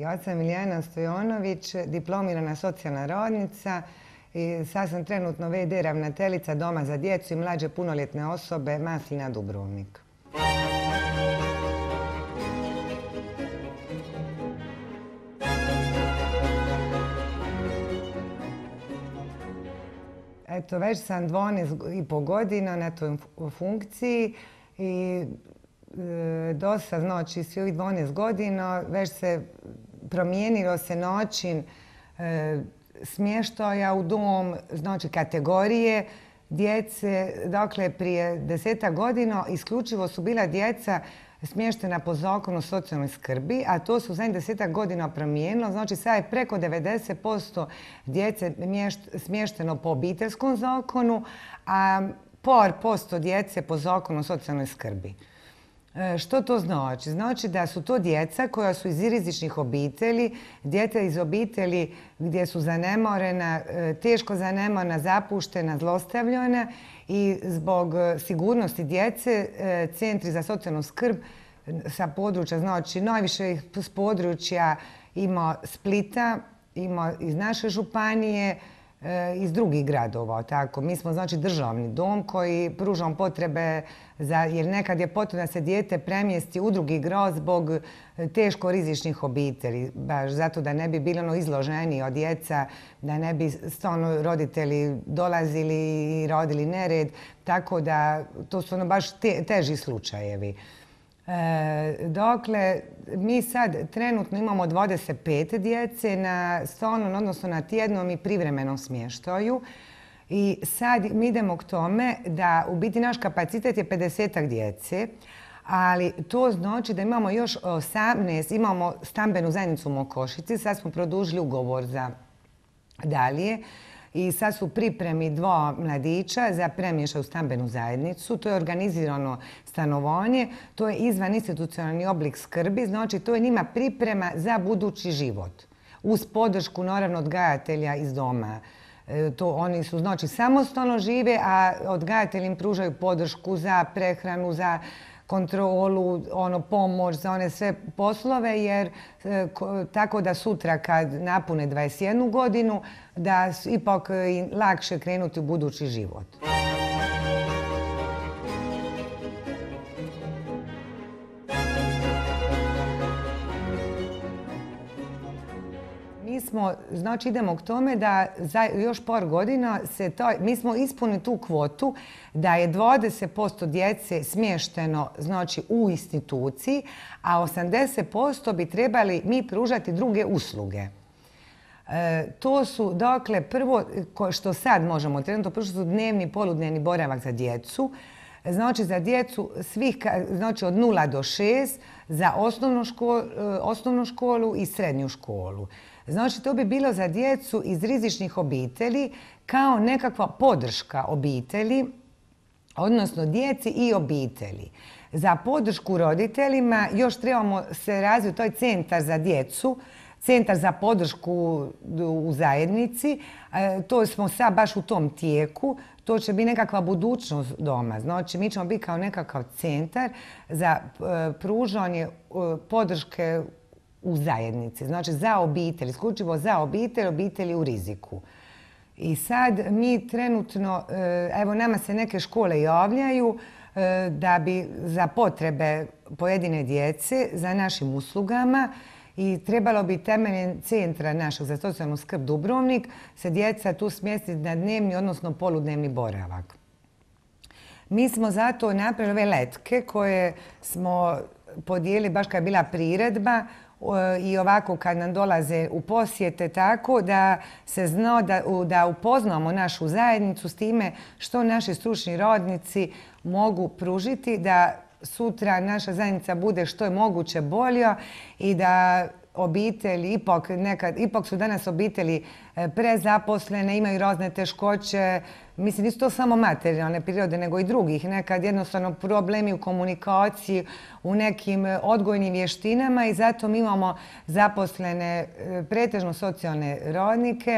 Ja sam Milijana Stojonović, diplomirana socijalna radnica i sad sam trenutno v.d. ravnateljica Doma za djecu i mlađe punoljetne osobe Maslina Dubrovnik. Eto, već sam 12,5 godina na toj funkciji i dosta, znači, svi ovih 12 godina već se promijenilo se način smještaja u dom, znači kategorije djece. Dakle, prije 10-ak godina isključivo su bila djeca smještena po zakonu o socijalnoj skrbi, a to su zadnjih 10-ak godina promijenilo. Znači, sad je preko 90% djece smješteno po obiteljskom zakonu, a par posto djece po zakonu o socijalnoj skrbi. Što to znači? Znači da su to djeca koja su iz rizičnih obitelji, djeca iz obitelji gdje su zanemarena, teško zanemarena, zapuštena, zlostavljana i zbog sigurnosti djece centri za socijalnu skrb sa područja, znači najviše s područja ima Splita, ima iz naše županije, iz drugih gradova. Tako. Mi smo znači državni dom koji pruža potrebe jer nekad je potrebno da se dijete premjesti u drugi grad zbog teško rizičnih obitelji. Baš zato da ne bi bili izloženi od djeca, da ne bi stalno roditelji dolazili i rodili nered. Tako da to su baš teži slučajevi. Dakle, mi sad trenutno imamo 25 djece na stalnom, odnosno na tjednom i privremenom smještaju. I sad mi idemo k tome da u biti naš kapacitet je 50-ak djece, ali to znači da imamo još 18, imamo stambenu zajednicu u Mokošici, sad smo produžili ugovor za dalje. I sad su u pripremi 2 mladića za premještaj u stambenu zajednicu. To je organizirano stanovanje, to je izvaninstitucionalni oblik skrbi, znači to je njima priprema za budući život. Uz podršku naravno odgajatelja iz doma. Oni su znači samostalno žive, a odgajatelji im pružaju podršku za prehranu, za kontrolu, pomoć za one sve poslove, jer tako da sutra kad napune 21 godinu, da ipak lakše krenuti u budući život. Znači idemo k tome da za još par godina mi smo ispunili tu kvotu da je 20% djece smješteno znači u instituciji, a 80% bi trebali mi pružati druge usluge. To su, dakle, prvo što sad možemo trenutno pružiti su dnevni i poludnevni boravak za djecu. Znači za djecu znači od 0 do 6 za osnovnu školu i srednju školu. Znači to bi bilo za djecu iz rizičnih obitelji kao nekakva podrška obitelji, odnosno djeci i obitelji. Za podršku roditeljima još trebamo se razviti taj centar za djecu, centar za podršku u zajednici. To smo sad baš u tom tijeku. To će biti nekakva budućnost doma. Znači, mi ćemo biti kao nekakav centar za pružanje podrške u zajednici. Znači, za obitelj, isključivo za obitelji u riziku. I sad mi trenutno, evo nama se neke škole javljaju da bi za potrebe pojedine djece, za našim uslugama, i trebalo bi temeljem centra našeg za socijalnu skrb Dubrovnik se djeca tu smjestiti na dnevni, odnosno poludnevni boravak. Mi smo zato napravili ove letke koje smo podijelili baš kad je bila priredba i ovako kad nam dolaze u posjete, tako da se zna da upoznamo našu zajednicu s time što naši stručni radnici mogu pružiti, da sutra naša zajednica bude što je moguće bolja i da obitelji, ipak su danas obitelji prezaposlene, imaju razne teškoće. Mislim, nisu to samo materijalne prirode, nego i drugih. Nekad jednostavno problemi u komunikaciji, u nekim odgojnim vještinama i zato mi imamo zaposlene pretežno socijalne radnike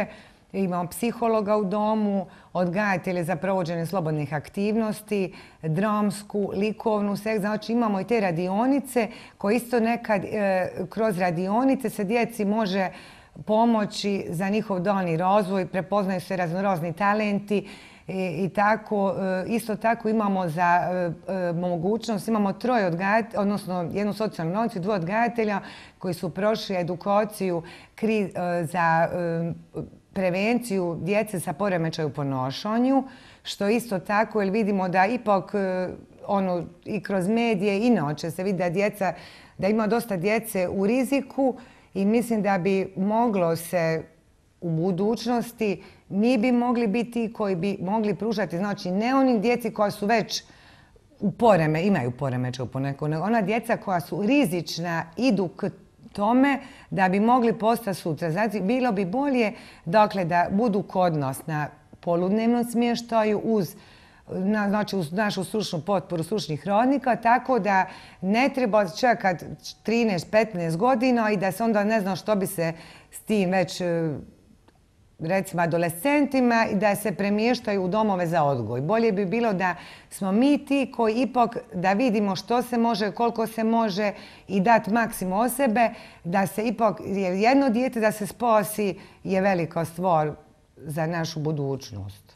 imamo psihologa u domu, odgajatelje za provođenje slobodnih aktivnosti, dramsku, likovnu, znači imamo i te radionice koje isto nekad kroz radionice se djeci može pomoći za njihov daljnji razvoj, prepoznaju se raznorazni talenti i tako. Isto tako imamo za mogućnost, imamo troje odgajatelja, odnosno jednu socijalnu radionicu i dvoje odgajatelja koji su prošli edukaciju za prevenciju djece sa poremećajem u ponašanju, što isto tako jer vidimo da ipak i kroz medije inače se vidi da ima dosta djece u riziku i mislim da bi moglo se u budućnosti mi bi mogli biti koji bi mogli pružati, znači ne onim djeci koja su već imaju poremećaj u ponašanju, nego ona djeca koja su rizična idu k tome da bi mogli postati sutra. Znači, bilo bi bolje dakle, da budu kod nas na poludnevnom smještaju uz našu stručnu potporu stručnih radnika, tako da ne treba čekati 13-15 godina i da se onda ne zna što bi se s tim već recimo adolescentima i da se premještaju u domove za odgoj. Bolje bi bilo da smo mi ti koji ipak da vidimo što se može, koliko se može i dati maksimum od sebe, da se ipak jedno dijete da se spasi je velika stvar za našu budućnost.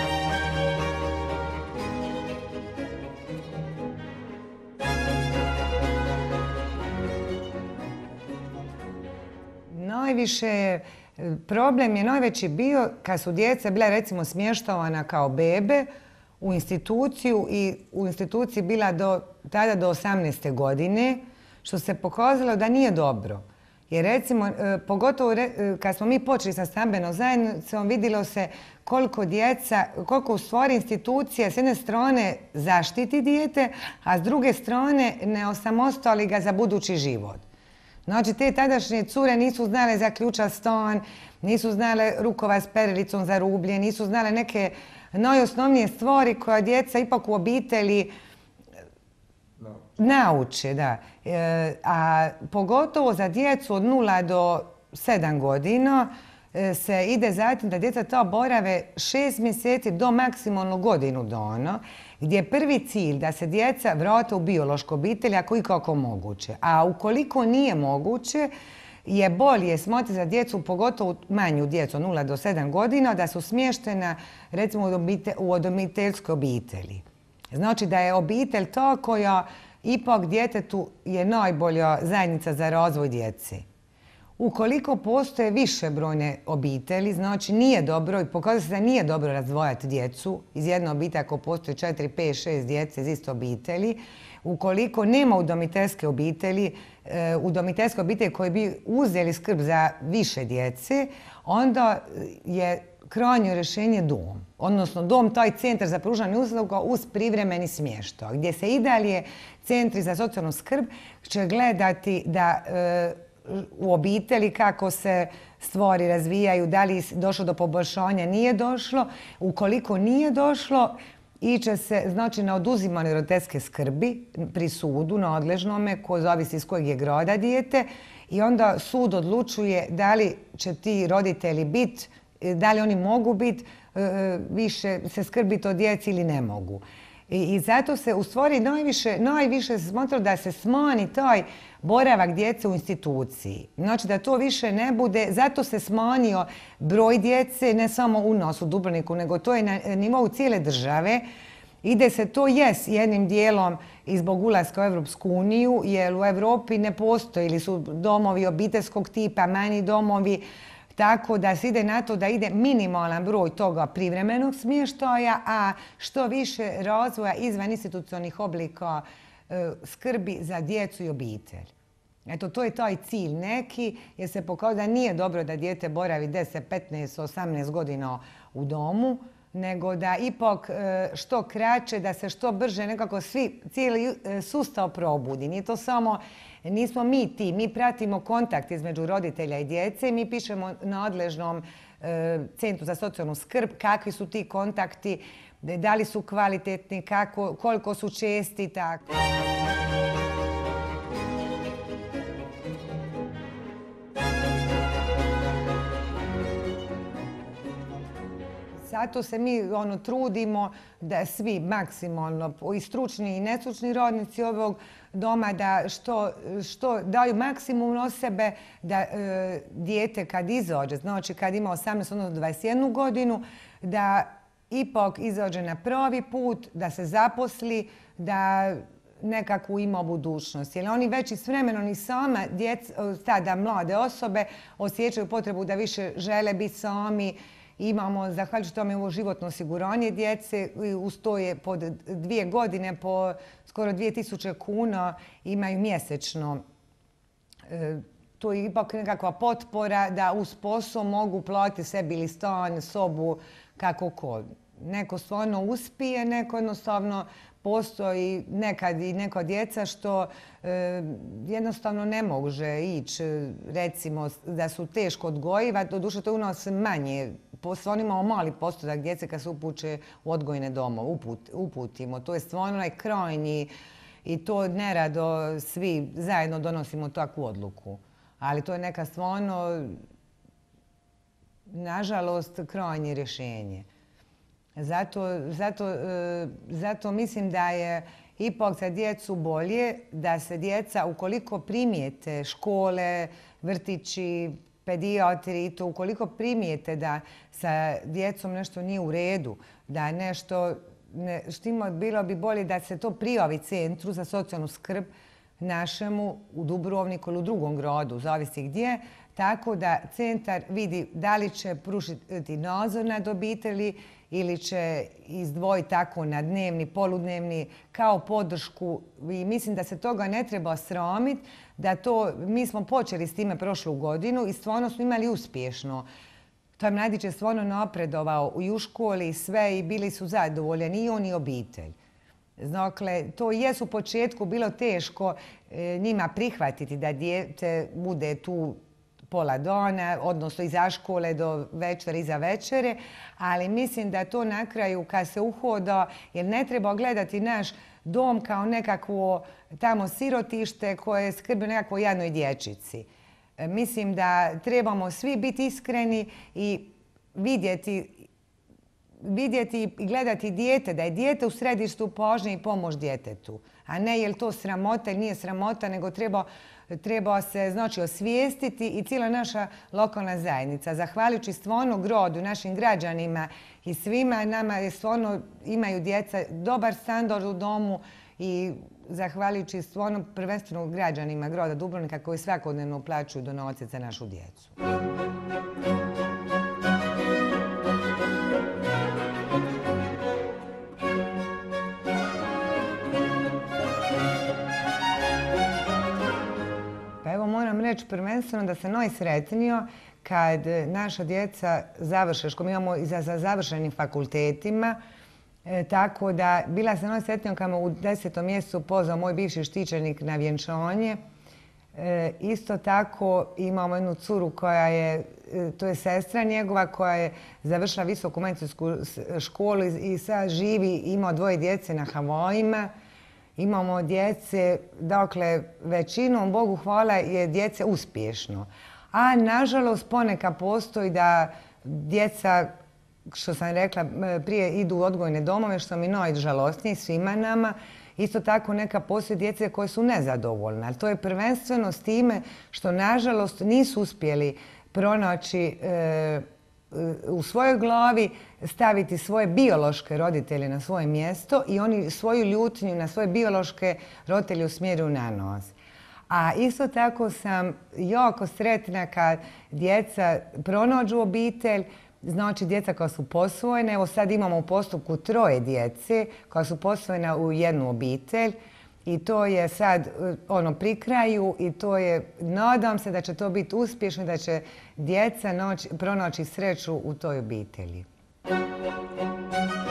Najviše problem je najveći bio kad su djeca bila recimo smještavana kao bebe u instituciju i u instituciji bila tada do 18. godine, što se pokazalo da nije dobro. Jer recimo, pogotovo kad smo mi počeli sa stambenom zajednicom, vidjelo se koliko u stvari institucija s jedne strane zaštiti dijete, a s druge strane ne osamostali ga za budući život. Znači, te tadašnje cure nisu znale zaključati stan, nisu znale rukovat s perilicom za rublje, nisu znale neke najosnovnije stvari koje djeca ipak u obitelji nauče. Da. A pogotovo za djecu od 0 do 7 godina se ide zatim da djeca to borave 6 mjeseci do maksimalno godinu dana, gdje je prvi cilj da se djeca vrate u biološku obitelj ako je kako moguće. A ukoliko nije moguće, je bolje smotriti za djecu, pogotovo manju djecu, 0 do 7 godina, da su smještena recimo u udomiteljskoj obitelji. Znači da je obitelj to koja ipak djetetu je najbolja zajednica za razvoj djece. Ukoliko postoje višebrojne obitelji, znači nije dobro i pokazuje se da nije dobro razdvajati djecu iz jedne obitelji ako postoje 4, 5, 6 djece iz iste obitelji. Ukoliko nema udomiteljske obitelji koji bi uzeli skrb za više djece, onda je krajnje rješenje dom. Odnosno dom, taj centar za pružanje usluga uz privremeni smještaj, gdje se i dalje centri za socijalnu skrb će gledati da u obitelji kako se stvari razvijaju, da li je došlo do poboljšanja, nije došlo. Ukoliko nije došlo, iće se znači na oduzimanje roditeljske skrbi pri sudu nadležnome, koji zavisi iz kojeg je grada dijete, i onda sud odlučuje da li će ti roditelji biti, da li oni mogu biti više se skrbiti o djeci ili ne mogu. I zato se u stvari najviše se smatra da se smanji taj boravak djece u instituciji. Znači da to više ne bude, zato se smanjio broj djece, ne samo u nas u Dubrovniku, nego to je na nivou cijele države. Ide se to jednim dijelom i zbog ulaska u Europsku uniju, jer u Europi ne postoji ili su domovi obiteljskog tipa, manji domovi, tako da se ide na to da ide minimalan broj toga privremenog smještaja, a što više razvoja izvan institucionalnih oblika skrbi za djecu i obitelj. Eto, to je taj cilj neki, jer se pokazuje da nije dobro da dijete boravi 10, 15, 18 godina u domu, nego da ipak što kraće, da se što brže nekako cijeli sustav probudi. Nije to samo, nismo mi ti, mi pratimo kontakt između roditelja i djece, mi pišemo nadležnom centru za socijalnu skrb kakvi su ti kontakti, da li su kvalitetni, koliko su česti i tako. zato se mi trudimo da svi maksimalno, i stručni i nestručni rodnici ovog doma, da što daju maksimum od sebe da dijete kad izađe, znači kad ima 18, odnosno 21 godinu, da ipak izađe na pravi put, da se zaposli, da nekakvu ima budućnost. Jer oni već i s vremenom i sama tada mlade osobe osjećaju potrebu da više žele biti sami. Imamo, zahvaljujući tome, ovo životno osiguranje djece. Uz to je pod 2 godine po skoro 2000 kuna imaju mjesečno. To je ipak nekakva potpora da uz posao mogu platiti sebi ili stan, sobu, kako ko. Neko stvarno uspije, neko jednostavno postoji nekad i neka djeca što jednostavno ne može ići, recimo da su teško odgojiva, doduše to je u nas manje. Stvarno imamo mali postotak djece kad se upuće u odgojne domove, uputimo. To je stvarno onaj krajnji i to nerado svi zajedno donosimo takvu odluku. Ali to je neka stvarno, nažalost, krajnje rješenje. Zato mislim da je ipak za djecu bolje da se djeca, ukoliko primijete škole, vrtići, pedijatri i to, ukoliko primijete da sa djecom nešto nije u redu, da nešto štimo, bilo bi bolje da se to prijavi Centru za socijalnu skrb našemu u Dubrovniku ili u drugom gradu, zavisi gdje, tako da centar vidi da li će pružiti nadzor nad obitelji ili će izdvojiti tako na dnevni, poludnevni kao podršku. I mislim da se toga ne treba sramiti, mi smo počeli s time prošlu godinu i stvarno smo imali uspješno. Taj mladić je stvarno napredovao i u školi i sve i bili su zadovoljeni i on i obitelj. Dakle, to jest u početku bilo teško njima prihvatiti da dijete bude tu pola dana, odnosno iza škole do večera, iza večere, ali mislim da to na kraju kad se uhoda, jer ne treba gledati naš dom kao nekakvo tamo sirotište koje skrbi o nekakvoj jadnoj dječici. Mislim da trebamo svi biti iskreni i vidjeti i gledati dijete, da je dijete u središtu pažnje i pomoć djetetu. A ne je li to sramota ili nije sramota, nego treba se osvijestiti i cijela naša lokalna zajednica. Zahvaljujući stvarno gradu, našim građanima i svima nama je stvarno imaju djeca dobar standard u domu i zahvaljujući stvarno prvenstveno građanima grada Dubrovnika koji svakodnevno uplaćuju donacije za našu djecu. Moram reći prvenstveno da sam najsretnija kad naša djeca završe školu. Mi imamo i za završenim fakultetima, tako da bila sam najsretnija kad me u 10. mjesecu pozvao moj bivši štićenik na vjenčanje. Isto tako imamo jednu curu koja je, to je sestra njegova koja je završila visoku medicinsku školu i sad živi, ima 2 djece na Havajima. Imamo djece, dakle, većinom, Bogu hvala, je djece uspješno. A nažalost ponekad postoji da djeca, što sam rekla, prije idu u odgojne domove, što mi najžalosnije svima nama. Isto tako neka postoji djece koje su nezadovoljne. Ali to je prvenstveno s time što nažalost nisu uspjeli pronaći u svojoj glavi staviti svoje biološke roditelje na svoje mjesto i oni svoju ljutnju na svoje biološke roditelje usmjeruju na nas. A isto tako sam jako sretna kad djeca pronađu obitelj, znači djeca koja su posvojene. Evo sad imamo u postupku 3 djece koja su posvojena u jednu obitelj. I to je sad pri kraju i to je, nadam se da će to biti uspješno, da će djeca pronaći sreću u toj obitelji.